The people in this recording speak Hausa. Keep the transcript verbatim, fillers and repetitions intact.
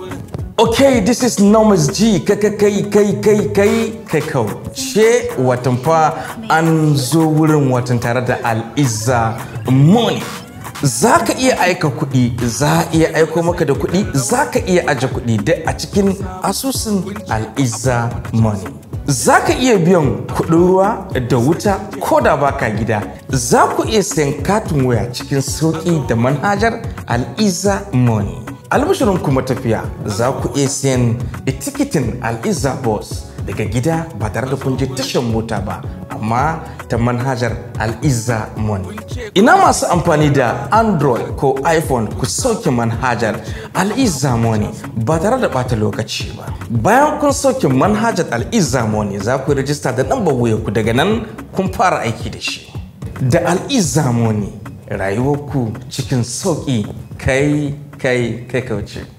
Okay, this is Nomas G. Kai kai kai kai kai kai kai kauce watan fa an zo wurin watan tare da Alizza Money. Za ka iya aika kuɗi, za a iya aiko maka da kuɗi, za ka iya aje kuɗi da a cikin asusun Alizza Money. Za ka iya biyan kuɗin ruwa da wuta ko da baka gida. Za ku iya sayan katin waya cikin sauƙi da manhajar Alizza Money. Albishirin kuma tafiya, za ku iya sayan tikitin Alizza Bus daga gida ba tare da kun je tashar mota ba, amma ta manhajar Alizza Money. Ina masu amfani da Android ko iPhone, ku sauke manhajar Alizza Money ba tare da bata lokaci ba. Bayan kun sauke manhajar Alizza Money, za ku rijista da lambar wayar ku, daga nan kun fara aiki da shi. Da Alizza Money, rayuwarku cikin sauki kai kai kai kauce.